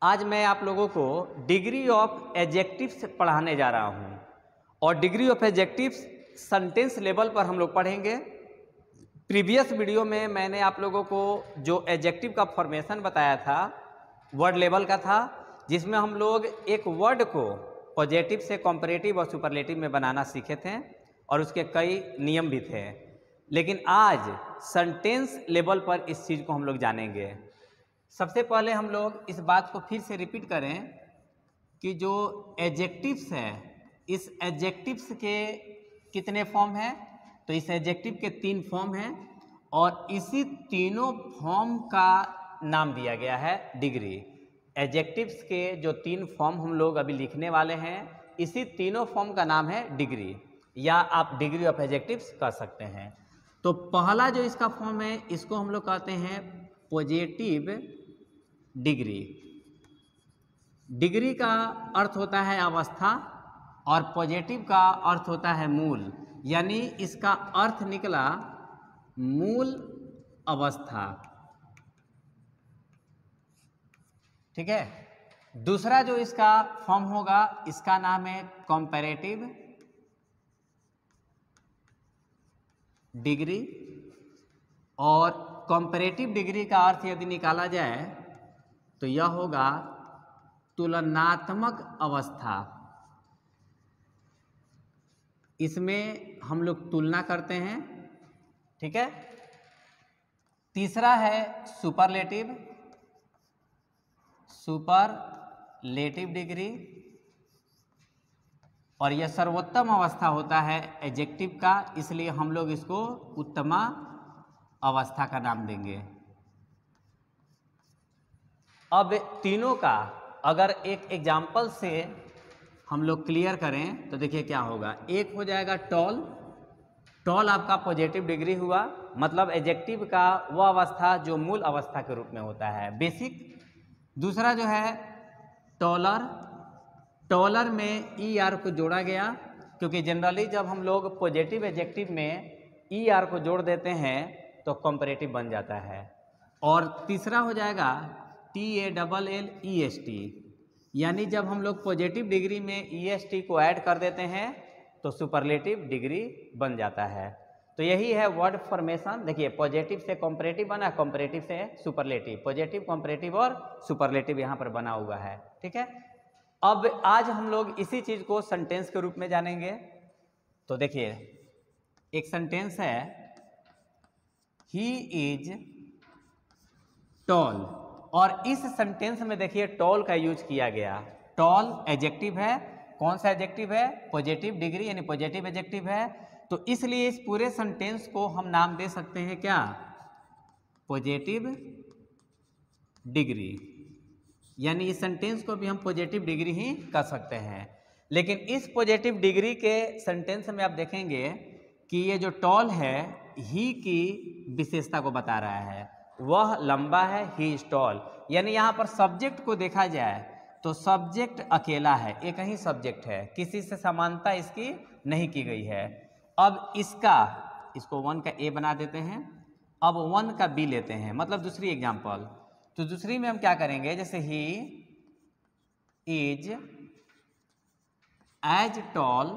आज मैं आप लोगों को डिग्री ऑफ एडजेक्टिव्स पढ़ाने जा रहा हूं और degree of adjectives sentence level पर हम लोग पढ़ेंगे। प्रीवियस वीडियो में मैंने आप लोगों को जो एडजेक्टिव का फॉर्मेशन बताया था वर्ड लेवल का था, जिसमें हम लोग एक वर्ड को पॉजिटिव से कंपैरेटिव और सुपरलेटिव में बनाना सीखे थे और उसके कई नियम भी थे। लेकिन आज सेंटेंस लेवल पर इस चीज़ को हम लोग जानेंगे। सबसे पहले हम लोग इस बात को फिर से रिपीट करें कि जो एडजेक्टिव्स है, इस एडजेक्टिव्स के कितने फॉर्म हैं? तो इस एडजेक्टिव के 3 फॉर्म हैं और इसी तीनों फॉर्म का नाम दिया गया है डिग्री। एडजेक्टिव्स के जो 3 फॉर्म हम लोग अभी लिखने वाले हैं, इसी तीनों फॉर्म का नाम है डिग्री, या आप डिग्री ऑफ एडजेक्टिव्स कह सकते हैं। तो पहला जो इसका फॉर्म है, इसको हम लोग कहते हैं पॉजिटिव डिग्री। डिग्री का अर्थ होता है अवस्था और पॉजिटिव का अर्थ होता है मूल, यानी इसका अर्थ निकला मूल अवस्था। ठीक है। दूसरा जो इसका फॉर्म होगा, इसका नाम है कंपैरेटिव डिग्री। और कंपैरेटिव डिग्री का अर्थ यदि निकाला जाए तो यह होगा तुलनात्मक अवस्था। इसमें हम लोग तुलना करते हैं। ठीक है। तीसरा है सुपरलेटिव डिग्री, और यह सर्वोत्तम अवस्था होता है एडजेक्टिव का, इसलिए हम लोग इसको उत्तमा अवस्था का नाम देंगे। अब तीनों का अगर एक एग्जाम्पल से हम लोग क्लियर करें तो देखिए क्या होगा। एक हो जाएगा टॉल आपका पॉजिटिव डिग्री हुआ, मतलब एडजेक्टिव का वह अवस्था जो मूल अवस्था के रूप में होता है, बेसिक। दूसरा जो है टॉलर में ER को जोड़ा गया, क्योंकि जनरली जब हम लोग पॉजिटिव एडजेक्टिव में ER को जोड़ देते हैं तो कंपैरेटिव बन जाता है। और तीसरा हो जाएगा TALLEST, यानी जब हम लोग पॉजिटिव डिग्री में EST को ऐड कर देते हैं तो सुपरलेटिव डिग्री बन जाता है। तो यही है वर्ड फॉर्मेशन। देखिए, पॉजिटिव से कंपैरेटिव बना, कंपैरेटिव से सुपरलेटिव, पॉजिटिव, कंपैरेटिव और सुपरलेटिव यहाँ पर बना हुआ है। ठीक है। अब आज हम लोग इसी चीज़ को सेंटेंस के रूप में जानेंगे। तो देखिए, एक सेंटेंस है, ही इज टॉल, और इस सेंटेंस में देखिए टॉल का यूज किया गया। टॉल एडजेक्टिव है। कौन सा एडजेक्टिव है? पॉजिटिव डिग्री, यानी पॉजिटिव एडजेक्टिव है। तो इसलिए इस पूरे सेंटेंस को हम नाम दे सकते हैं क्या? पॉजिटिव डिग्री, यानी इस सेंटेंस को भी हम पॉजिटिव डिग्री ही कर सकते हैं। लेकिन इस पॉजिटिव डिग्री के सेंटेंस में आप देखेंगे कि ये जो टॉल है, ही की विशेषता को बता रहा है। वह लंबा है, ही इज टॉल, यानी यहाँ पर सब्जेक्ट को देखा जाए तो सब्जेक्ट अकेला है, एक ही सब्जेक्ट है, किसी से समानता इसकी नहीं की गई है। अब इसको 1 का A बना देते हैं, अब 1 का B लेते हैं, मतलब दूसरी एग्जाम्पल। तो दूसरी में हम क्या करेंगे, जैसे he is as tall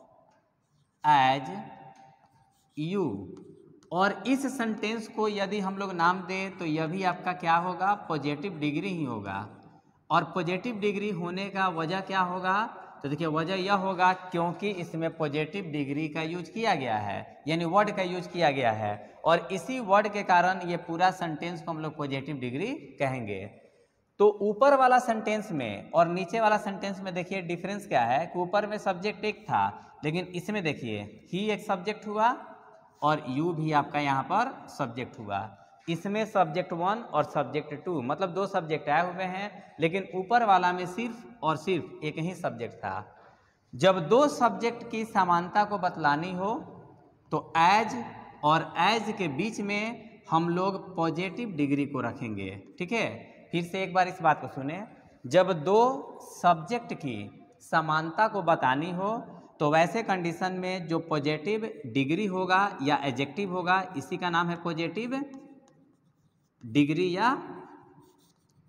as you, और इस सेंटेंस को यदि हम लोग नाम दें तो यह भी आपका क्या होगा? पॉजिटिव डिग्री ही होगा। और पॉजिटिव डिग्री होने का वजह क्या होगा? तो देखिए, वजह यह होगा क्योंकि इसमें पॉजिटिव डिग्री का यूज किया गया है, यानी वर्ड का यूज किया गया है, और इसी वर्ड के कारण ये पूरा सेंटेंस को हम लोग पॉजिटिव डिग्री कहेंगे। तो ऊपर वाला सेंटेंस में और नीचे वाला सेंटेंस में देखिए डिफरेंस क्या है कि ऊपर में सब्जेक्ट एक था, लेकिन इसमें देखिए ही एक सब्जेक्ट हुआ और यू भी आपका यहाँ पर सब्जेक्ट हुआ। इसमें सब्जेक्ट 1 और सब्जेक्ट 2, मतलब 2 सब्जेक्ट आए हुए हैं, लेकिन ऊपर वाला में सिर्फ और सिर्फ एक ही सब्जेक्ट था। जब 2 सब्जेक्ट की समानता को बतलानी हो तो एज और एज के बीच में हम लोग पॉजिटिव डिग्री को रखेंगे। ठीक है। फिर से एक बार इस बात को सुने। जब 2 सब्जेक्ट की समानता को बतानी हो तो वैसे कंडीशन में जो पॉजिटिव डिग्री होगा या एडजेक्टिव होगा, इसी का नाम है पॉजिटिव डिग्री या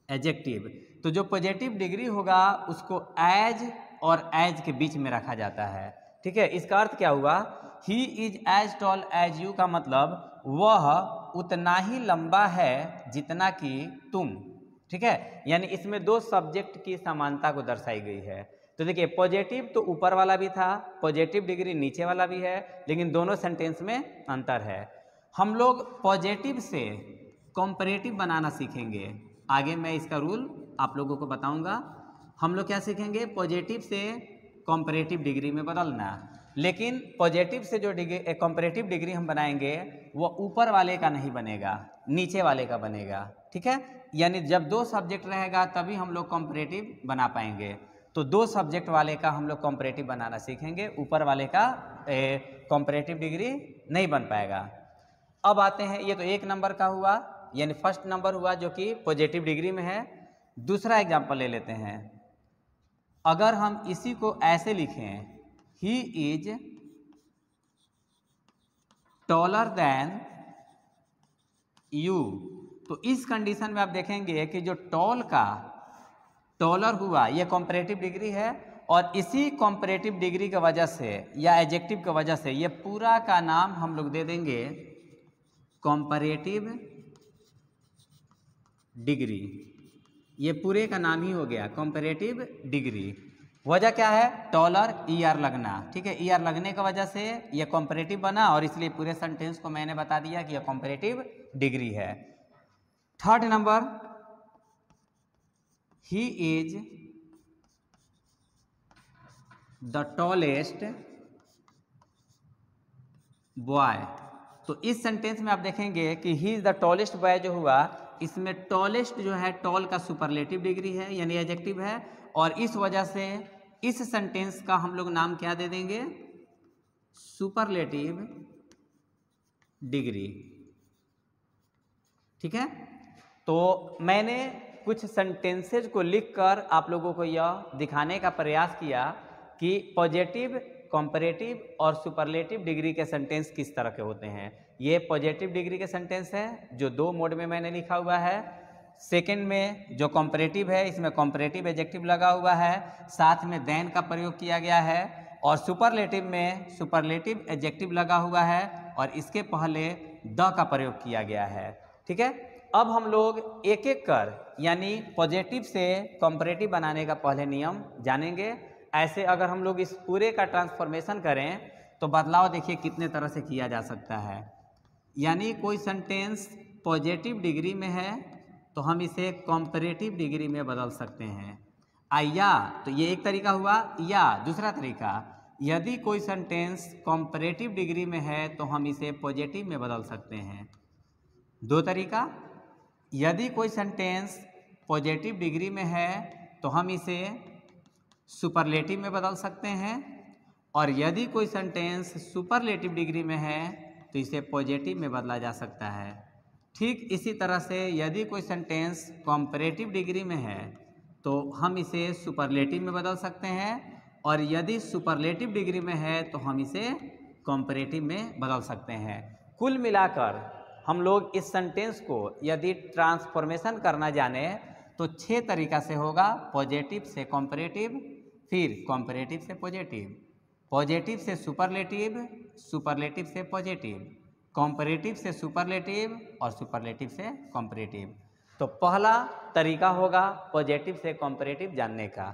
एडजेक्टिव। तो जो पॉजिटिव डिग्री होगा उसको एज और एज के बीच में रखा जाता है, ठीक है। इसका अर्थ क्या हुआ, he is as tall as you का मतलब वह उतना ही लंबा है जितना कि तुम, ठीक है। यानी इसमें दो सब्जेक्ट की समानता को दर्शाई गई है। तो देखिए पॉजिटिव तो ऊपर वाला भी था, पॉजिटिव डिग्री नीचे वाला भी है, लेकिन दोनों सेंटेंस में अंतर है। हम लोग पॉजिटिव से कंपैरेटिव बनाना सीखेंगे, आगे मैं इसका रूल आप लोगों को बताऊंगा। हम लोग क्या सीखेंगे, पॉजिटिव से कंपैरेटिव डिग्री में बदलना, लेकिन पॉजिटिव से जो डिग्री कंपैरेटिव डिग्री हम बनाएंगे वो ऊपर वाले का नहीं बनेगा, नीचे वाले का बनेगा, ठीक है। यानी जब दो सब्जेक्ट रहेगा तभी हम लोग कंपैरेटिव बना पाएंगे। तो दो सब्जेक्ट वाले का हम लोग कंपैरेटिव बनाना सीखेंगे, ऊपर वाले का कंपैरेटिव डिग्री नहीं बन पाएगा। अब आते हैं, ये तो एक नंबर का हुआ, यानी फर्स्ट नंबर हुआ जो कि पॉजिटिव डिग्री में है। दूसरा एग्जाम्पल ले लेते हैं। अगर हम इसी को ऐसे लिखें, he is taller than you, तो इस कंडीशन में आप देखेंगे कि जो टॉल का टॉलर हुआ ये कंपैरेटिव डिग्री है, और इसी कंपैरेटिव डिग्री की वजह से या एडजेक्टिव की वजह से ये पूरा का नाम हम लोग दे देंगे कंपैरेटिव डिग्री। ये पूरे का नाम ही हो गया कंपैरेटिव डिग्री। वजह क्या है, टॉलर ई आर लगना, ठीक है। ई आर लगने की वजह से ये कंपैरेटिव बना, और इसलिए पूरे सेंटेंस को मैंने बता दिया कि यह कंपैरेटिव डिग्री है। Third number, he is the tallest boy. तो इस सेंटेंस में आप देखेंगे कि he is the tallest boy जो हुआ, इसमें टॉलेस्ट जो है टॉल का सुपरलेटिव डिग्री है, यानी एडजेक्टिव है, और इस वजह से इस सेंटेंस का हम लोग नाम क्या दे देंगे, सुपरलेटिव डिग्री, ठीक है। तो मैंने कुछ सेंटेंसेज को लिखकर आप लोगों को यह दिखाने का प्रयास किया कि पॉजिटिव, कंपैरेटिव और सुपरलेटिव डिग्री के सेंटेंस किस तरह के होते हैं। ये पॉजिटिव डिग्री के सेंटेंस है जो दो मोड में मैंने लिखा हुआ है। सेकंड में जो कंपैरेटिव है इसमें कंपैरेटिव एडजेक्टिव लगा हुआ है, साथ में देन का प्रयोग किया गया है, और सुपरलेटिव में सुपरलेटिव एडजेक्टिव लगा हुआ है और इसके पहले द का प्रयोग किया गया है, ठीक है। अब हम लोग एक एक कर यानी पॉजिटिव से कंपैरेटिव बनाने का पहले नियम जानेंगे। ऐसे अगर हम लोग इस पूरे का ट्रांसफॉर्मेशन करें तो बदलाव देखिए कितने तरह से किया जा सकता है। यानी कोई सेंटेंस पॉजिटिव डिग्री में है तो हम इसे कंपैरेटिव डिग्री में बदल सकते हैं। या तो ये एक तरीका हुआ, या दूसरा तरीका, यदि कोई सेंटेंस कंपैरेटिव डिग्री में है तो हम इसे पॉजिटिव में बदल सकते हैं। दो तरीका, यदि कोई सेंटेंस पॉजिटिव डिग्री में है तो हम इसे सुपरलेटिव में बदल सकते हैं, और यदि कोई सेंटेंस सुपरलेटिव डिग्री में है तो इसे पॉजिटिव में बदला जा सकता है। ठीक इसी तरह से यदि कोई सेंटेंस कंपैरेटिव डिग्री में है तो हम इसे सुपरलेटिव में बदल सकते हैं, और यदि सुपरलेटिव डिग्री में है तो हम इसे कंपैरेटिव में बदल सकते हैं। कुल मिलाकर हम लोग इस सेंटेंस को यदि ट्रांसफॉर्मेशन करना जाने तो 6 तरीका से होगा। पॉजिटिव से कंपैरेटिव, फिर कंपैरेटिव से पॉजिटिव, पॉजिटिव से सुपरलेटिव, सुपरलेटिव से पॉजिटिव, कंपैरेटिव से सुपरलेटिव और सुपरलेटिव से कंपैरेटिव। तो पहला तरीका होगा पॉजिटिव से कंपैरेटिव जानने का।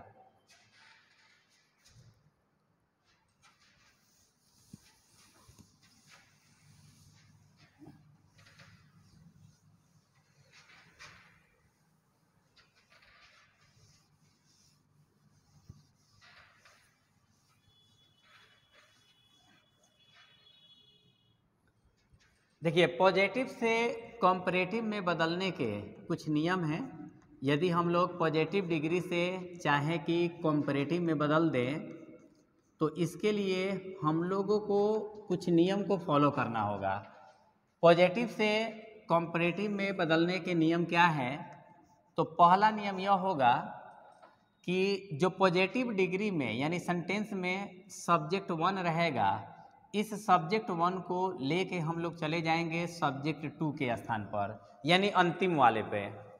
देखिए पॉजिटिव से कंपैरेटिव में बदलने के कुछ नियम हैं। यदि हम लोग पॉजिटिव डिग्री से चाहें कि कंपैरेटिव में बदल दें तो इसके लिए हम लोगों को कुछ नियम को फॉलो करना होगा। पॉजिटिव से कंपैरेटिव में बदलने के नियम क्या हैं? तो पहला नियम यह होगा कि जो पॉजिटिव डिग्री में यानी सेंटेंस में सब्जेक्ट 1 रहेगा, इस सब्जेक्ट 1 को लेके हम लोग चले जाएंगे सब्जेक्ट 2 के स्थान पर, यानी अंतिम वाले पे।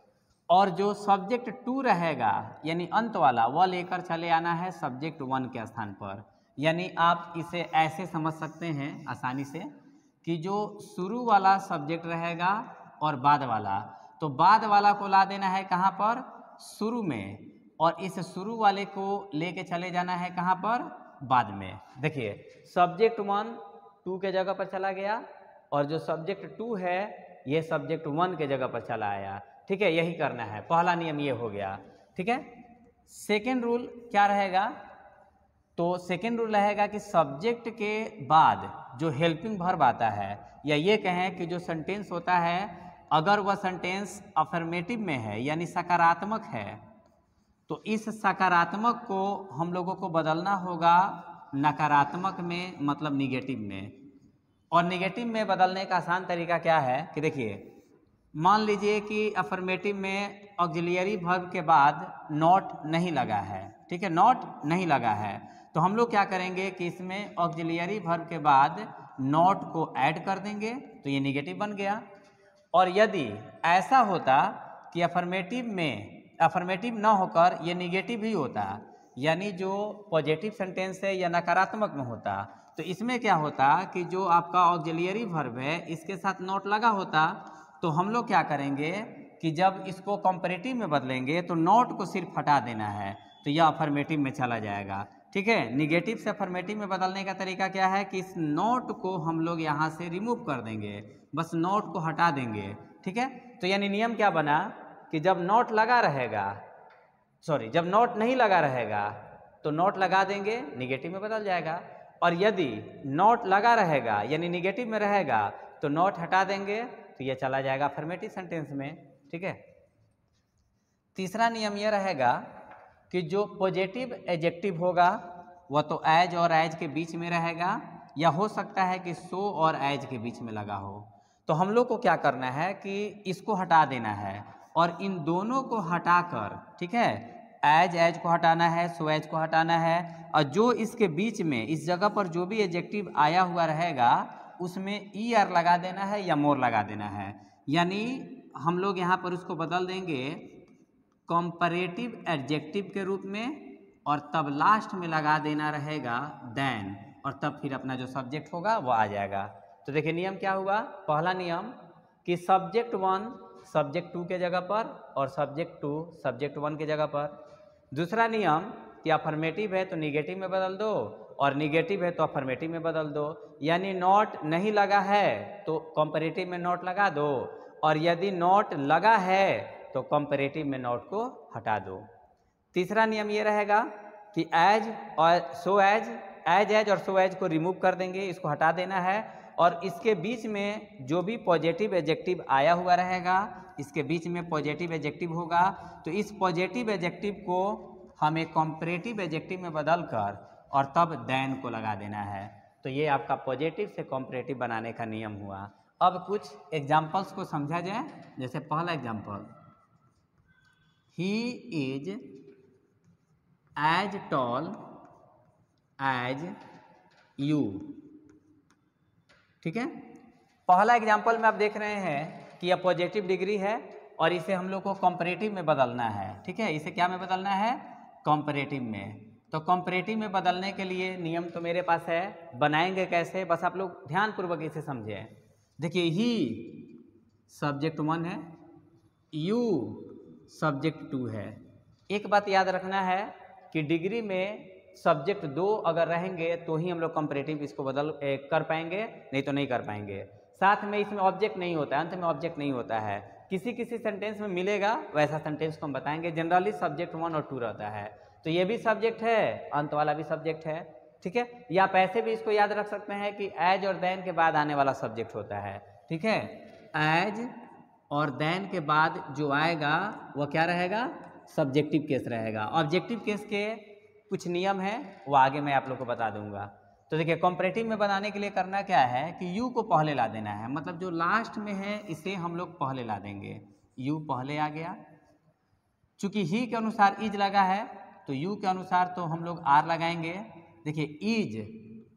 और जो सब्जेक्ट टू रहेगा यानी अंत वाला वह लेकर चले आना है सब्जेक्ट वन के स्थान पर। यानी आप इसे ऐसे समझ सकते हैं आसानी से कि जो शुरू वाला सब्जेक्ट रहेगा और बाद वाला, तो बाद वाला को ला देना है कहाँ पर, शुरू में, और इस शुरू वाले को लेके चले जाना है कहाँ पर, बाद में। देखिए सब्जेक्ट वन टू के जगह पर चला गया और जो सब्जेक्ट टू है ये सब्जेक्ट वन के जगह पर चला आया। ठीक है, यही करना है, पहला नियम ये हो गया। ठीक है, सेकेंड रूल क्या रहेगा, तो सेकेंड रूल रहेगा कि सब्जेक्ट के बाद जो हेल्पिंग वर्ब आता है, या ये कहें कि जो सेंटेंस होता है अगर वह सेंटेंस अफर्मेटिव में है यानी सकारात्मक है, तो इस सकारात्मक को हम लोगों को बदलना होगा नकारात्मक में, मतलब निगेटिव में। और निगेटिव में बदलने का आसान तरीका क्या है कि देखिए, मान लीजिए कि अफर्मेटिव में ऑक्सिलियरी वर्ब के बाद नॉट नहीं लगा है। ठीक है, नॉट नहीं लगा है, तो हम लोग क्या करेंगे कि इसमें ऑक्सिलियरी वर्ब के बाद नॉट को ऐड कर देंगे, तो ये निगेटिव बन गया। और यदि ऐसा होता कि अफर्मेटिव ना होकर ये निगेटिव ही होता, यानी जो पॉजिटिव सेंटेंस है या नकारात्मक में होता, तो इसमें क्या होता कि जो आपका ऑक्सिलियरी वर्ब है इसके साथ नॉट लगा होता, तो हम लोग क्या करेंगे कि जब इसको कंपैरेटिव में बदलेंगे तो नॉट को सिर्फ हटा देना है, तो यह अफर्मेटिव में चला जाएगा। ठीक है, निगेटिव से अफर्मेटिव में बदलने का तरीका क्या है कि इस नॉट को हम लोग यहाँ से रिमूव कर देंगे, बस नॉट को हटा देंगे। ठीक है, तो यानी नियम क्या बना कि जब नॉट लगा रहेगा, जब नॉट नहीं लगा रहेगा तो नॉट लगा देंगे, निगेटिव में बदल जाएगा। और यदि नॉट लगा रहेगा यानी निगेटिव में रहेगा तो नॉट हटा देंगे, तो ये चला जाएगा अफर्मेटिव सेंटेंस में। ठीक है, तीसरा नियम यह रहेगा कि जो पॉजिटिव एडजेक्टिव होगा वह तो एज और एज के बीच में रहेगा, या हो सकता है कि सो और एज के बीच में लगा हो। तो हम लोग को क्या करना है कि इसको हटा देना है और इन दोनों को हटाकर, ठीक है, एज को हटाना है, सो एज को हटाना है, और जो इसके बीच में इस जगह पर जो भी एडजेक्टिव आया हुआ रहेगा उसमें ई आर लगा देना है या मोर लगा देना है। यानी हम लोग यहाँ पर उसको बदल देंगे कंपैरेटिव एडजेक्टिव के रूप में, और तब लास्ट में लगा देना रहेगा देन, और तब फिर अपना जो सब्जेक्ट होगा वो आ जाएगा। तो देखिए नियम क्या हुआ, पहला नियम कि सब्जेक्ट वन सब्जेक्ट टू के जगह पर और सब्जेक्ट टू सब्जेक्ट वन के जगह पर। दूसरा नियम कि अफर्मेटिव है तो निगेटिव में बदल दो और निगेटिव है तो अफर्मेटिव में बदल दो, यानी नॉट नहीं लगा है तो कंपैरेटिव में नॉट लगा दो, और यदि नॉट लगा है तो कंपैरेटिव में नॉट को हटा दो। तीसरा नियम ये रहेगा कि एज और सो एज और सो एज को रिमूव कर देंगे, इसको हटा देना है, और इसके बीच में जो भी पॉजिटिव एडजेक्टिव आया हुआ रहेगा, इसके बीच में पॉजिटिव एडजेक्टिव होगा, तो इस पॉजिटिव एडजेक्टिव को हमें कंपैरेटिव एडजेक्टिव में बदल कर और तब देन को लगा देना है। तो ये आपका पॉजिटिव से कंपैरेटिव बनाने का नियम हुआ। अब कुछ एग्जाम्पल्स को समझा जाए। जैसे पहला example, he is as tall as you. ठीक है, पहला एग्जाम्पल में आप देख रहे हैं कि यह पॉजिटिव डिग्री है और इसे हम लोग को कंपैरेटिव में बदलना है। ठीक है, इसे क्या में बदलना है, कंपैरेटिव में। तो कंपैरेटिव में बदलने के लिए नियम तो मेरे पास है, बनाएंगे कैसे, बस आप लोग ध्यानपूर्वक इसे समझें। देखिए, ही सब्जेक्ट वन है, यू सब्जेक्ट टू है। एक बात याद रखना है कि डिग्री में सब्जेक्ट दो अगर रहेंगे तो ही हम लोग कंपैरेटिव इसको कर पाएंगे, नहीं तो नहीं कर पाएंगे। साथ में इसमें ऑब्जेक्ट नहीं होता है, अंत में ऑब्जेक्ट नहीं होता है, किसी किसी सेंटेंस में मिलेगा, वैसा सेंटेंस को हम बताएंगे। जनरली सब्जेक्ट वन और टू रहता है, तो ये भी सब्जेक्ट है, अंत वाला भी सब्जेक्ट है। ठीक है, या आप ऐसे भी इसको याद रख सकते हैं कि एज और देन के बाद आने वाला सब्जेक्ट होता है। ठीक है, एज और देन के बाद जो आएगा वह क्या रहेगा, सब्जेक्टिव केस रहेगा। ऑब्जेक्टिव केस के कुछ नियम है, वो आगे मैं आप लोग को बता दूंगा। तो देखिए, कंपैरेटिव में बनाने के लिए करना क्या है कि यू को पहले ला देना है, मतलब जो लास्ट में है इसे हम लोग पहले ला देंगे। यू पहले आ गया, चूंकि ही के अनुसार इज लगा है तो यू के अनुसार तो हम लोग आर लगाएंगे। देखिए, इज,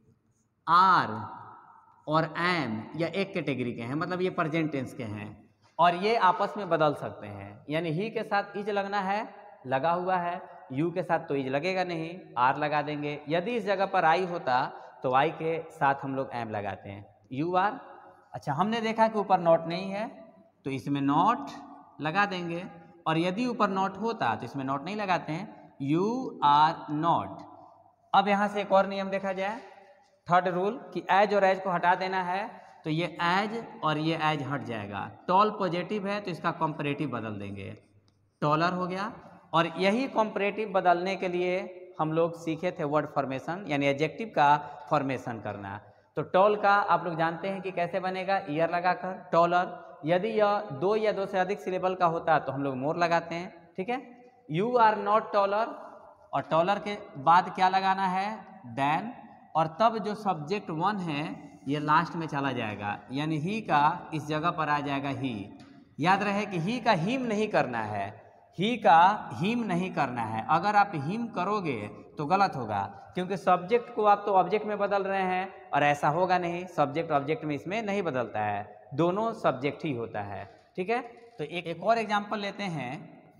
आर और एम या एक कैटेगरी के हैं, मतलब ये प्रेजेंट टेंस के हैं, और ये आपस में बदल सकते हैं, यानी ही के साथ इज लगना है, लगा हुआ है, यू के साथ तो इज लगेगा नहीं, आर लगा देंगे। यदि इस जगह पर आई होता तो आई के साथ हम लोग एम लगाते हैं, यू आर। अच्छा, हमने देखा कि ऊपर नॉट नहीं है तो इसमें नॉट लगा देंगे, और यदि ऊपर नॉट होता तो इसमें नॉट नहीं लगाते हैं, यू आर नॉट। अब यहाँ से एक और नियम देखा जाए, थर्ड रूल, कि एज और एज को हटा देना है, तो ये एज और ये एज हट जाएगा। टॉल पॉजिटिव है तो इसका कॉम्परेटिव बदल देंगे, टॉलर हो गया। और यही कॉम्परेटिव बदलने के लिए हम लोग सीखे थे वर्ड फॉर्मेशन, यानी एडजेक्टिव का फॉर्मेशन करना। तो टॉल का आप लोग जानते हैं कि कैसे बनेगा, ईयर लगाकर टॉलर। यदि यह 2 या 2 से अधिक सिलेबल का होता है तो हम लोग मोर लगाते हैं, ठीक है। यू आर नॉट टॉलर, और टॉलर के बाद क्या लगाना है, देन, और तब जो सब्जेक्ट 1 है ये लास्ट में चला जाएगा, यानी ही का इस जगह पर आ जाएगा ही। याद रहे कि ही का हिम नहीं करना है, ही का हिम नहीं करना है। अगर आप हिम करोगे तो गलत होगा, क्योंकि सब्जेक्ट को आप तो ऑब्जेक्ट में बदल रहे हैं, और ऐसा होगा नहीं, सब्जेक्ट ऑब्जेक्ट में इसमें नहीं बदलता है, दोनों सब्जेक्ट ही होता है, ठीक है। तो एक और एग्जाम्पल लेते हैं,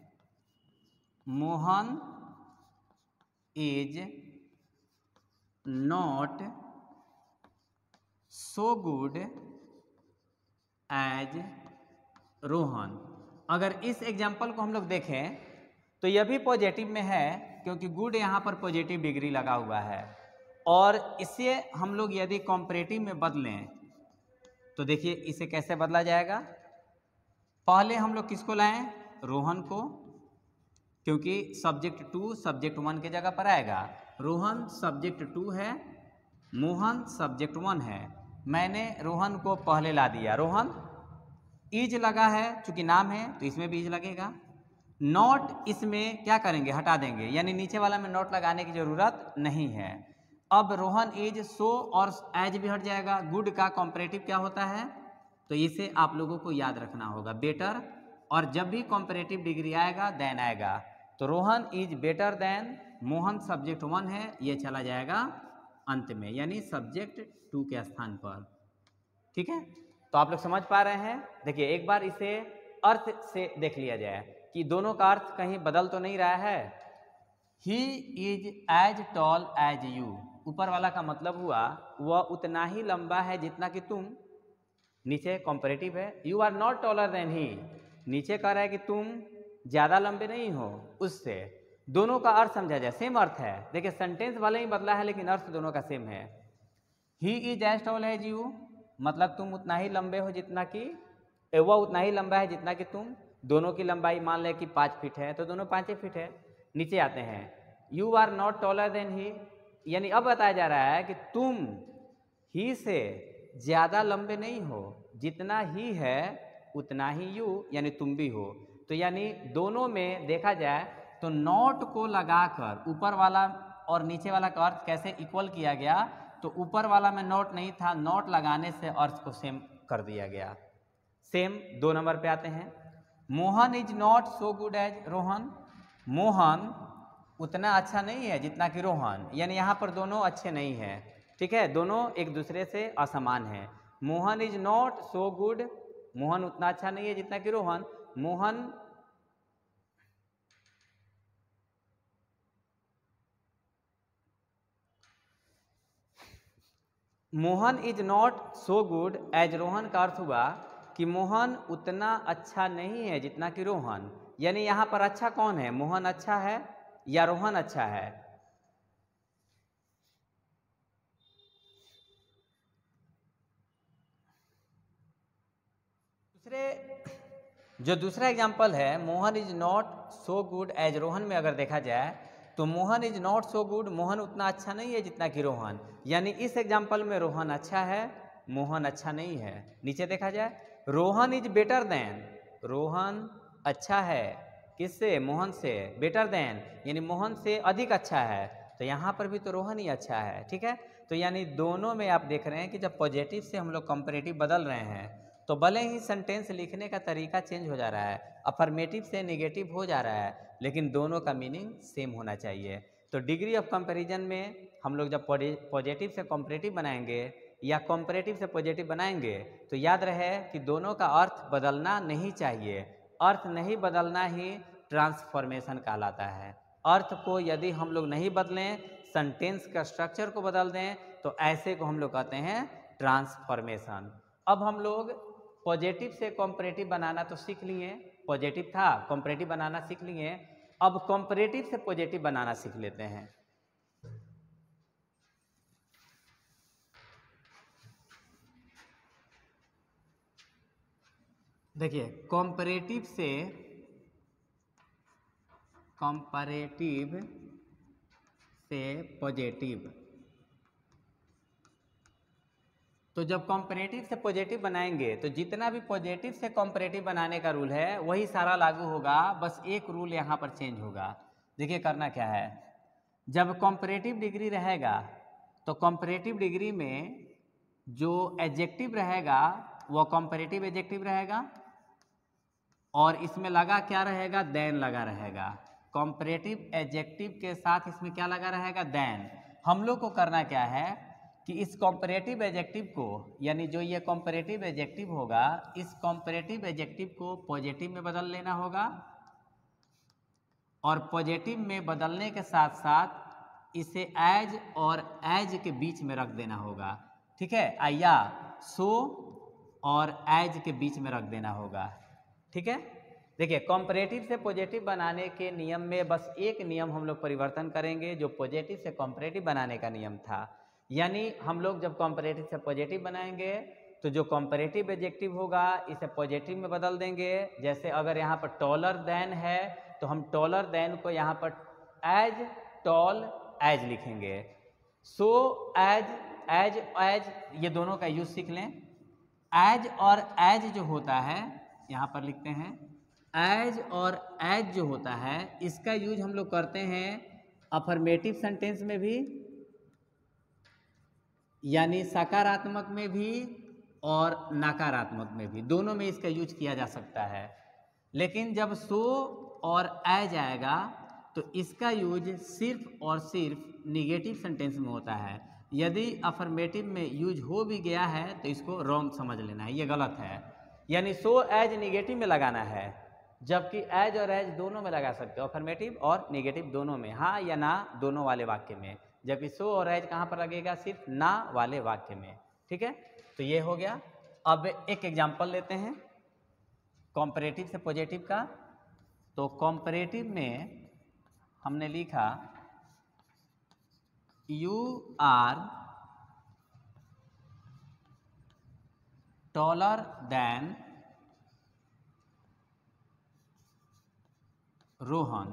Mohan is not so good as Rohan. अगर इस एग्जाम्पल को हम लोग देखें तो यह भी पॉजिटिव में है, क्योंकि गुड यहाँ पर पॉजिटिव डिग्री लगा हुआ है। और इसे हम लोग यदि कॉम्परेटिव में बदलें तो देखिए इसे कैसे बदला जाएगा। पहले हम लोग किसको लाएं, रोहन को, क्योंकि सब्जेक्ट 2 सब्जेक्ट 1 के जगह पर आएगा। रोहन सब्जेक्ट 2 है, मोहन सब्जेक्ट 1 है। मैंने रोहन को पहले ला दिया, रोहन इज लगा है, चूंकि नाम है तो इसमें भी इज लगेगा। नॉट इसमें क्या करेंगे, हटा देंगे, यानी नीचे वाला में नॉट लगाने की जरूरत नहीं है। अब रोहन इज, सो और एज भी हट जाएगा। गुड का कॉम्परेटिव क्या होता है, तो इसे आप लोगों को याद रखना होगा, बेटर। और जब भी कॉम्परेटिव डिग्री आएगा देन आएगा, तो Rohan is better than, Mohan subject 1 है, ये चला जाएगा अंत में, यानी सब्जेक्ट 2 के स्थान पर, ठीक है। तो आप लोग समझ पा रहे हैं। देखिए एक बार इसे अर्थ से देख लिया जाए कि दोनों का अर्थ कहीं बदल तो नहीं रहा है। He is as tall as you, ऊपर वाला का मतलब हुआ वह उतना ही लंबा है जितना कि तुम, नीचे कॉम्परेटिव है। You are not taller than he, नीचे कह रहा है कि तुम ज़्यादा लंबे नहीं हो उससे। दोनों का अर्थ समझा जाए, सेम अर्थ है। देखिए सेंटेंस भले ही बदला है लेकिन अर्थ दोनों का सेम है। He is as tall as you, मतलब तुम उतना ही लंबे हो जितना कि, वह उतना ही लंबा है जितना कि तुम। दोनों की लंबाई मान लें कि 5 फीट है तो दोनों 5 फीट है। नीचे आते हैं, you are not taller than he, यानी अब बताया जा रहा है कि तुम ही से ज़्यादा लंबे नहीं हो, जितना ही है उतना ही यू, यानी तुम भी हो। तो यानी दोनों में देखा जाए तो नॉट को लगाकर ऊपर वाला और नीचे वाला का अर्थ कैसे इक्वल किया गया, तो ऊपर वाला में नॉट नहीं था, नॉट लगाने से अर्थ को सेम कर दिया गया। सेम 2 नंबर पे आते हैं, Mohan is not so good as Rohan, Mohan उतना अच्छा नहीं है जितना कि रोहन, यानी यहाँ पर दोनों अच्छे नहीं हैं, ठीक है, दोनों एक दूसरे से असमान हैं। Mohan is not so good, Mohan उतना अच्छा नहीं है जितना कि Rohan. Mohan is not so good as Rohan का अर्थ हुआ कि मोहन उतना अच्छा नहीं है जितना कि रोहन, यानी यहाँ पर अच्छा कौन है, मोहन अच्छा है या रोहन अच्छा है। दूसरा एग्जाम्पल है, Mohan is not so good as Rohan में अगर देखा जाए तो Mohan is not so good, Mohan उतना अच्छा नहीं है जितना कि रोहन, यानी इस एग्जाम्पल में रोहन अच्छा है, मोहन अच्छा नहीं है। नीचे देखा जाए, Rohan is better than, Rohan अच्छा है किससे, मोहन से, बेटर देन यानी मोहन से अधिक अच्छा है, तो यहाँ पर भी तो रोहन ही अच्छा है, ठीक है। तो यानी दोनों में आप देख रहे हैं कि जब पॉजिटिव से हम लोग कंपैरेटिव बदल रहे हैं तो भले ही सेंटेंस लिखने का तरीका चेंज हो जा रहा है, अफर्मेटिव से नेगेटिव हो जा रहा है, लेकिन दोनों का मीनिंग सेम होना चाहिए। तो डिग्री ऑफ कंपैरिजन में हम लोग जब पॉजिटिव से कंपैरेटिव बनाएंगे या कॉम्परेटिव से पॉजिटिव बनाएंगे तो याद रहे कि दोनों का अर्थ बदलना नहीं चाहिए। अर्थ नहीं बदलना ही ट्रांसफॉर्मेशन कहलाता है। अर्थ को यदि हम लोग नहीं बदलें, सेंटेंस का स्ट्रक्चर को बदल दें, तो ऐसे को हम लोग कहते हैं ट्रांसफॉर्मेशन। अब हम लोग पॉजिटिव से कॉम्परेटिव बनाना तो सीख लिए, पॉजिटिव था कॉम्परेटिव बनाना सीख लिए, अब कॉम्परेटिव से पॉजिटिव बनाना सीख लेते हैं। देखिए कॉम्परेटिव से पॉजिटिव, तो जब कॉम्परेटिव से पॉजिटिव बनाएंगे तो जितना भी पॉजिटिव से कॉम्परेटिव बनाने का रूल है वही सारा लागू होगा, बस एक रूल यहाँ पर चेंज होगा। देखिए करना क्या है, जब कॉम्परेटिव डिग्री रहेगा तो कॉम्परेटिव डिग्री में जो एडजेक्टिव रहेगा वो कॉम्परेटिव एडजेक्टिव रहेगा, और इसमें लगा क्या रहेगा, देन लगा रहेगा। कॉम्परेटिव एडजेक्टिव के साथ इसमें क्या लगा रहेगा, देन। हम लोग को करना क्या है कि इस कॉम्परेटिव एडजेक्टिव को, यानी जो ये कॉम्परेटिव एडजेक्टिव होगा, इस कॉम्परेटिव एडजेक्टिव को पॉजिटिव में बदल लेना होगा, और पॉजिटिव में बदलने के साथ साथ इसे एज और एज के बीच में रख देना होगा। ठीक है, या सो और एज के बीच में रख देना होगा। ठीक है, देखिए कॉम्परेटिव से पॉजिटिव बनाने के नियम में बस एक नियम हम लोग परिवर्तन करेंगे, जो पॉजिटिव से कॉम्परेटिव बनाने का नियम था। यानी हम लोग जब कॉम्परेटिव से पॉजिटिव बनाएंगे तो जो कॉम्परेटिव एडजेक्टिव होगा इसे पॉजिटिव में बदल देंगे। जैसे अगर यहाँ पर टॉलर देन है तो हम टॉलर देन को यहाँ पर एज टॉल एज लिखेंगे। सो एज ये दोनों का यूज सीख लें। एज और एज जो होता है, यहाँ पर लिखते हैं, एज और एज जो होता है इसका यूज हम लोग करते हैं अफर्मेटिव सेंटेंस में भी, यानी सकारात्मक में भी और नकारात्मक में भी, दोनों में इसका यूज किया जा सकता है। लेकिन जब सो और एज आएगा तो इसका यूज सिर्फ और सिर्फ निगेटिव सेंटेंस में होता है। यदि अफर्मेटिव में यूज हो भी गया है तो इसको रॉन्ग समझ लेना है, ये गलत है। यानी सो एज निगेटिव में लगाना है, जबकि एज और एज दोनों में लगा सकते हो, अफर्मेटिव और निगेटिव दोनों में, हाँ या ना दोनों वाले वाक्य में। जबकि सो और एज कहाँ पर लगेगा, सिर्फ ना वाले वाक्य में। ठीक है, तो ये हो गया। अब एक एग्जाम्पल लेते हैं कॉम्परेटिव से पॉजिटिव का। तो कॉम्परेटिव में हमने लिखा you are taller than Rohan.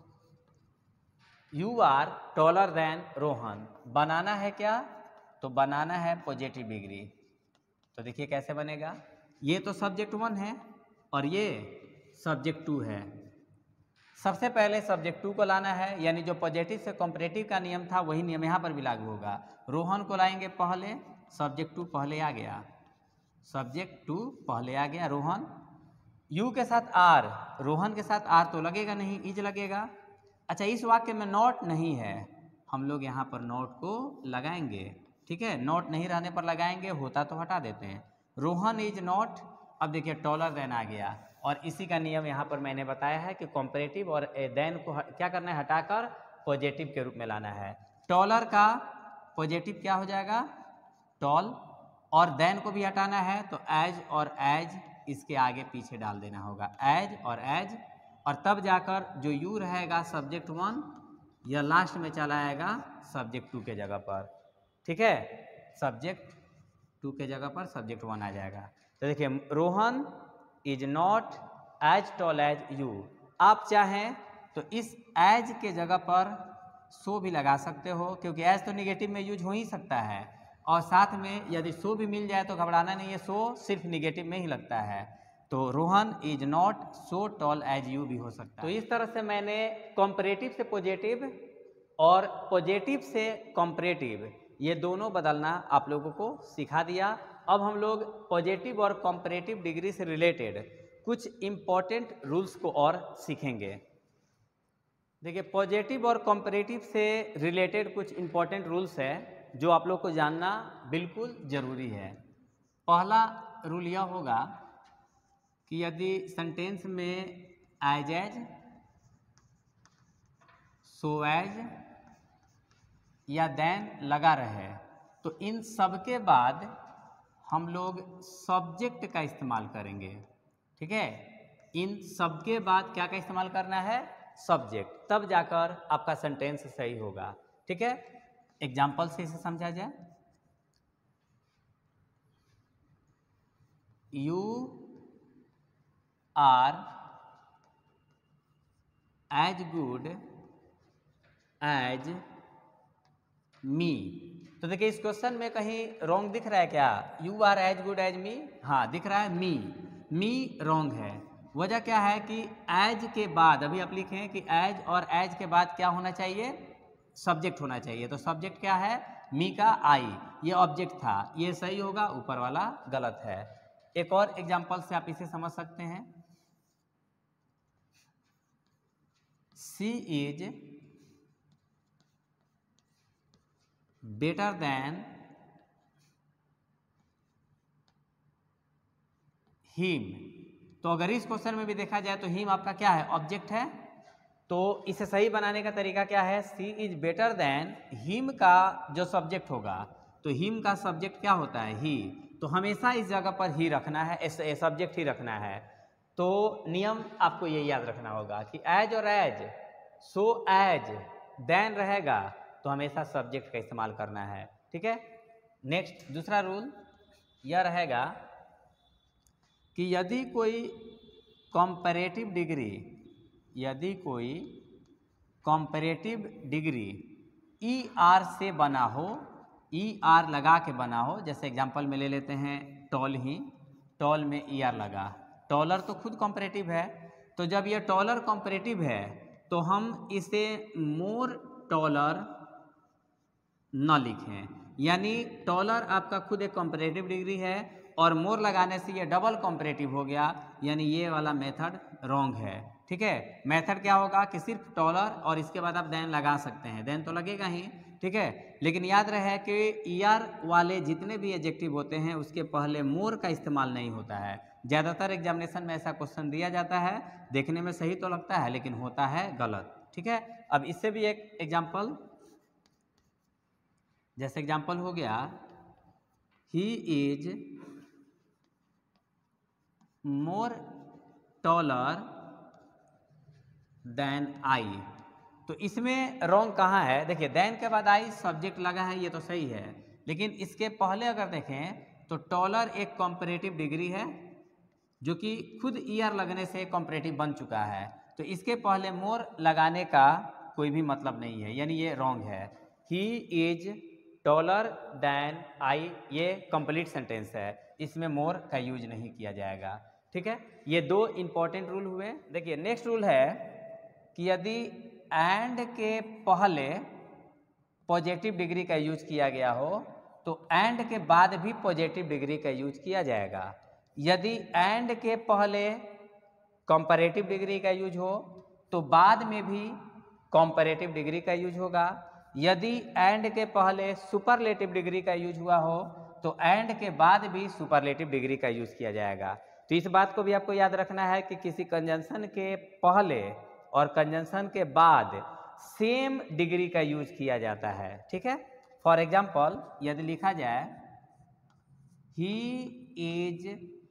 You are taller than Rohan बनाना है क्या, तो बनाना है पॉजिटिव डिग्री। तो देखिए कैसे बनेगा, ये तो सब्जेक्ट 1 है और ये सब्जेक्ट 2 है। सबसे पहले सब्जेक्ट 2 को लाना है, यानी जो पॉजिटिव से कॉम्परेटिव का नियम था वही नियम यहाँ पर भी लागू होगा। रोहन को लाएंगे पहले, सब्जेक्ट 2 पहले आ गया, सब्जेक्ट 2 पहले आ गया रोहन। यू के साथ आर, रोहन के साथ आर तो लगेगा नहीं, इज लगेगा। अच्छा, इस वाक्य में नॉट नहीं है, हम लोग यहाँ पर नॉट को लगाएंगे। ठीक है, नॉट नहीं रहने पर लगाएंगे, होता तो हटा देते हैं। रोहन इज नॉट, अब देखिए टॉलर देन आ गया, और इसी का नियम यहाँ पर मैंने बताया है कि कॉम्परेटिव और देन को क्या करना है, हटाकर पॉजिटिव के रूप में लाना है। टॉलर का पॉजिटिव क्या हो जाएगा, टॉल, और देन को भी हटाना है तो एज और एज इसके आगे पीछे डाल देना होगा, एज और एज, और तब जाकर जो यू रहेगा सब्जेक्ट 1 या लास्ट में चला आएगा सब्जेक्ट 2 के जगह पर। ठीक है, सब्जेक्ट 2 के जगह पर सब्जेक्ट 1 आ जाएगा। तो देखिए Rohan is not as tall as you. आप चाहें तो इस एज के जगह पर सो भी लगा सकते हो, क्योंकि एज तो निगेटिव में यूज हो ही सकता है, और साथ में यदि सो भी मिल जाए तो घबराना नहीं है, सो सिर्फ निगेटिव में ही लगता है। तो Rohan is not so tall as you भी हो सकता है। तो इस तरह से मैंने कॉम्परेटिव से पॉजिटिव और पॉजिटिव से कॉम्परेटिव ये दोनों बदलना आप लोगों को सिखा दिया। अब हम लोग पॉजिटिव और कॉम्परेटिव डिग्री से रिलेटेड कुछ इम्पॉर्टेंट रूल्स को और सीखेंगे। देखिए पॉजिटिव और कॉम्परेटिव से रिलेटेड कुछ इम्पॉर्टेंट रूल्स है। जो आप लोग को जानना बिल्कुल ज़रूरी है। पहला रूल यह होगा कि यदि सेंटेंस में एज, सो एज या देन लगा रहे तो इन सब के बाद हम लोग सब्जेक्ट का इस्तेमाल करेंगे। ठीक है, इन सब के बाद क्या का इस्तेमाल करना है? सब्जेक्ट, तब जाकर आपका सेंटेंस सही होगा। ठीक है, एग्जाम्पल से इसे समझा जाए। You are as good as me. तो देखिए इस क्वेश्चन में कहीं रॉन्ग दिख रहा है क्या? You are as good as me, हाँ दिख रहा है मी रॉन्ग है। वजह क्या है कि एज के बाद अभी आप लिखें कि एज और एज के बाद क्या होना चाहिए? सब्जेक्ट होना चाहिए। तो सब्जेक्ट क्या है? मी का आई, ये ऑब्जेक्ट था, ये सही होगा, ऊपर वाला गलत है। एक और एग्जांपल से आप इसे समझ सकते हैं। She is better than him. तो अगर इस क्वेश्चन में भी देखा जाए तो हिम आपका क्या है? ऑब्जेक्ट है। तो इसे सही बनाने का तरीका क्या है? She is better than him का जो सब्जेक्ट होगा, तो हिम का सब्जेक्ट क्या होता है? ही। तो हमेशा इस जगह पर ही रखना है, सब्जेक्ट ही रखना है। तो नियम आपको ये याद रखना होगा कि एज और एज, सो एज, देन रहेगा तो हमेशा सब्जेक्ट का इस्तेमाल करना है। ठीक है, नेक्स्ट दूसरा रूल यह रहेगा कि यदि कोई कंपैरेटिव डिग्री, यदि कोई कंपैरेटिव डिग्री ई आर से बना हो, ई आर लगा के बना हो, जैसे एग्जांपल में ले लेते हैं टॉल ही, टॉल में ई आर लगा, टॉलर तो खुद कंपैरेटिव है। तो जब ये टॉलर कंपैरेटिव है तो हम इसे मोर टॉलर न लिखें, यानी टॉलर आपका खुद एक कंपैरेटिव डिग्री है और मोर लगाने से ये डबल कंपैरेटिव हो गया, यानी ये वाला मेथड रॉन्ग है। ठीक है, मेथड क्या होगा कि सिर्फ डॉलर और इसके बाद आप देन लगा सकते हैं, देन तो लगेगा ही। ठीक है, लेकिन याद रहे कि ईआर वाले जितने भी एडजेक्टिव होते हैं उसके पहले मोर का इस्तेमाल नहीं होता है। ज़्यादातर एग्जामिनेशन में ऐसा क्वेश्चन दिया जाता है, देखने में सही तो लगता है लेकिन होता है गलत। ठीक है, अब इससे भी एक एग्जाम्पल, जैसे एग्जाम्पल हो गया he is more taller than I. तो इसमें रॉन्ग कहाँ है? देखिए देन के बाद आई सब्जेक्ट लगा है, ये तो सही है, लेकिन इसके पहले अगर देखें तो टॉलर एक कंपैरेटिव डिग्री है जो कि खुद ईआर लगने से कंपैरेटिव बन चुका है। तो इसके पहले मोर लगाने का कोई भी मतलब नहीं है, यानी ये रॉन्ग है। He is taller than I, ये कंप्लीट सेंटेंस है, इसमें मोर का यूज नहीं किया जाएगा। ठीक है, ये दो इंपॉर्टेंट रूल हुए। देखिए नेक्स्ट रूल है कि यदि एंड के पहले पॉजिटिव डिग्री का यूज किया गया हो तो एंड के बाद भी पॉजिटिव डिग्री का यूज किया जाएगा। यदि एंड के पहले कंपैरेटिव डिग्री का यूज हो तो बाद में भी कंपैरेटिव डिग्री का यूज होगा। यदि एंड के पहले सुपरलेटिव डिग्री का यूज हुआ हो तो एंड के बाद भी सुपरलेटिव डिग्री का यूज किया जाएगा। तो इस बात को भी आपको याद रखना है कि किसी कंजंक्शन के पहले और कंजंक्शन के बाद सेम डिग्री का यूज किया जाता है। ठीक है, फॉर एग्जाम्पल यदि लिखा जाए he is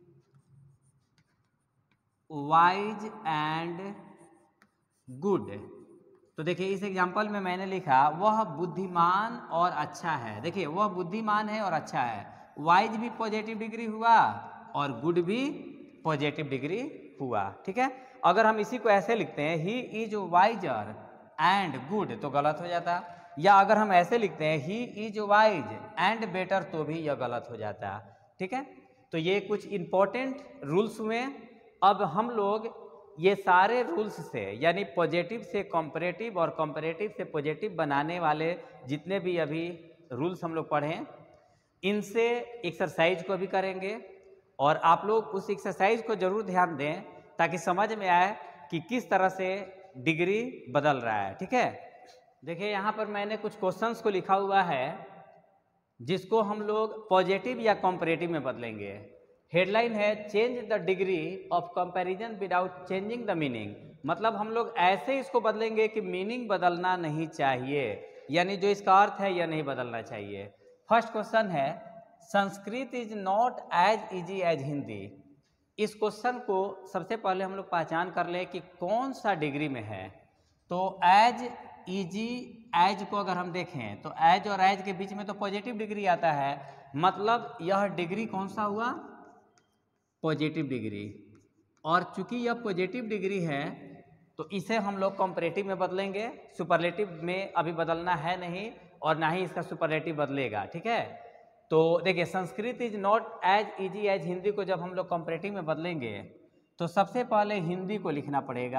wise and good, तो देखिए इस एग्जाम्पल में मैंने लिखा वह बुद्धिमान और अच्छा है। देखिए वह बुद्धिमान है और अच्छा है, वाइज भी पॉजिटिव डिग्री हुआ और गुड भी पॉजिटिव डिग्री हुआ। ठीक है, अगर हम इसी को ऐसे लिखते हैं he is wiser and good तो गलत हो जाता, या अगर हम ऐसे लिखते हैं he is wise and better तो भी यह गलत हो जाता। ठीक है, तो ये कुछ इंपॉर्टेंट रूल्स हुए। अब हम लोग ये सारे रूल्स से, यानी पॉजिटिव से कंपैरेटिव और कंपैरेटिव से पॉजिटिव बनाने वाले जितने भी अभी रूल्स हम लोग पढ़े, इनसे एक्सरसाइज को भी करेंगे और आप लोग उस एक्सरसाइज को जरूर ध्यान दें ताकि समझ में आए कि किस तरह से डिग्री बदल रहा है। ठीक है, देखिए यहाँ पर मैंने कुछ क्वेश्चंस को लिखा हुआ है जिसको हम लोग पॉजिटिव या कंपैरेटिव में बदलेंगे। हेडलाइन है change the degree of comparison without changing the meaning, मतलब हम लोग ऐसे इसको बदलेंगे कि मीनिंग बदलना नहीं चाहिए, यानी जो इसका अर्थ है यह नहीं बदलना चाहिए। फर्स्ट क्वेश्चन है Sanskrit is not as easy as Hindi. इस क्वेश्चन को सबसे पहले हम लोग पहचान कर ले कि कौन सा डिग्री में है। तो एज इजी एज को अगर हम देखें तो एज और एज के बीच में तो पॉजिटिव डिग्री आता है, मतलब यह डिग्री कौन सा हुआ, पॉजिटिव डिग्री। और चूंकि यह पॉजिटिव डिग्री है तो इसे हम लोग कंपैरेटिव में बदलेंगे, सुपरलेटिव में अभी बदलना है नहीं और ना ही इसका सुपरलेटिव बदलेगा, ठीक है। तो देखिए Sanskrit is not as easy as Hindi को जब हम लोग कंपैरेटिव में बदलेंगे तो सबसे पहले हिंदी को लिखना पड़ेगा,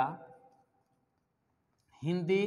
हिंदी,